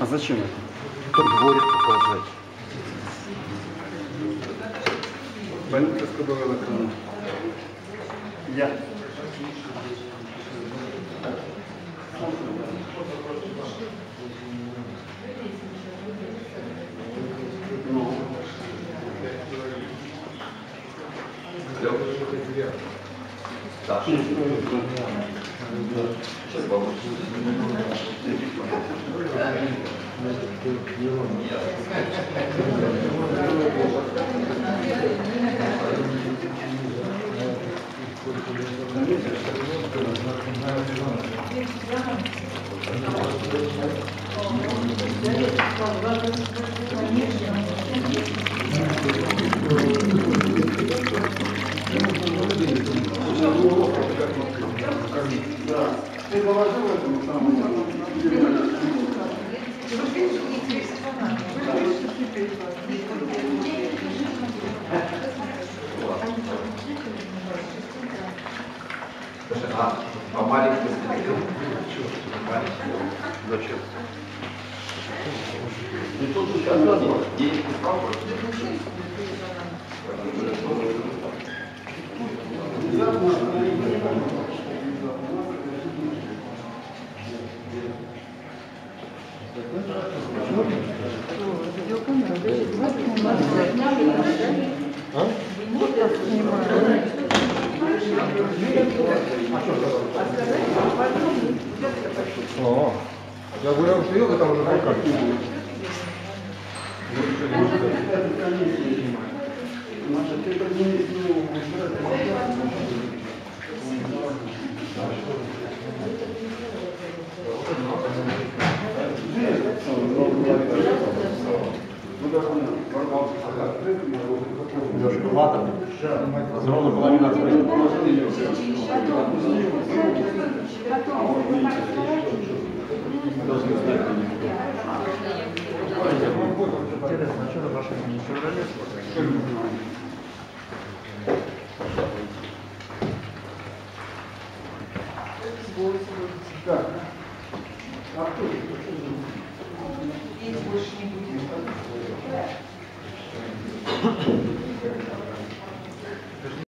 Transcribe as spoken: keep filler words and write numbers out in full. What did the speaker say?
А зачем это? Подборик показать. Больница, с которой накрыта. Я. Да. Сейчас получится. Да. Ты положил этому самому? А, а маленький зачем? И тут сейчас надо. Денег не спрашивают? О, я говорю, что елка там уже покажет. Значит, ты поднимись, ну, Ладно. Ровно половина открыта. Интересно, что на вашем не феврале? Так. А кто? Есть больше не будет.